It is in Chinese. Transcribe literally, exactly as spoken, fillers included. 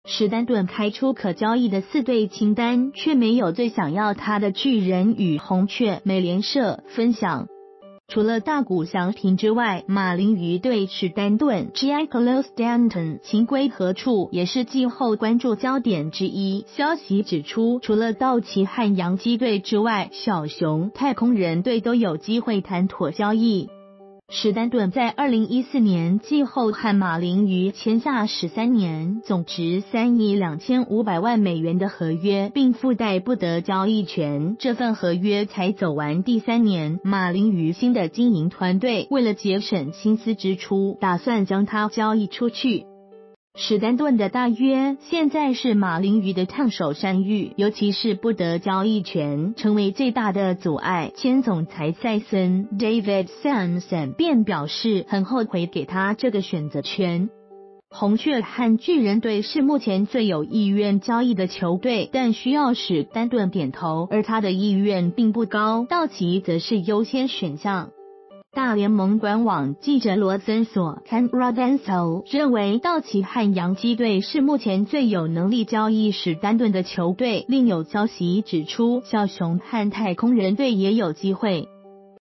史丹顿开出可交易的四队清单，却没有最想要他的巨人与红雀。美联社分享。除了大谷翔平之外，马林鱼对史丹顿 Giancarlo Stanton 情归何处也是季后关注焦点之一。消息指出，除了道奇和洋基队之外，小熊、太空人队都有机会谈妥交易。史丹顿在二零一四年季后和马林鱼签下十三年总值三亿两千五百万美元的合约，并附带不得交易权。这份合约才走完第三年，马林鱼新的经营团队为了节省薪资支出，打算将他交易出去。史丹顿的大约现在是马林鱼的烫手山芋，尤其是不得交易权成为最大的阻碍。前总裁赛森 David Samson 便表示很后悔给他这个选择权。红雀和巨人队是目前最有意愿交易的球队，但需要史丹顿点头，而他的意愿并不高。道奇则是优先选项。大联盟官网记者罗森所看 Rodenso 认为，道奇和洋基队是目前最有能力交易史丹顿的球队。另有消息指出，小熊和太空人队也有机会。